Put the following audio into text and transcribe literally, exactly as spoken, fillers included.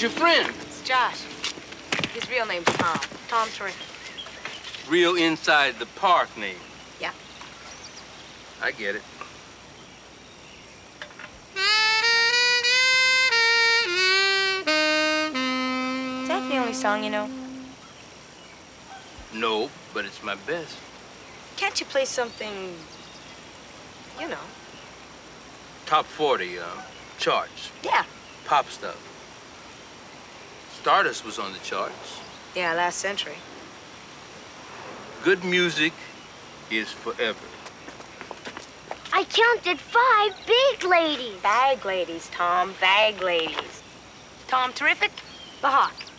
Who's your friend? It's Josh. His real name's Tom. Tom Teriffic. Real inside the park name. Yeah. I get it. Is that the only song you know? No, but it's my best. Can't you play something, you know? Top forty, uh, charts. Yeah. Pop stuff. Stardust was on the charts. Yeah, last century. Good music is forever. I counted five big ladies. Bag ladies, Tom. Bag ladies. Tom Teriffic, the Hawk.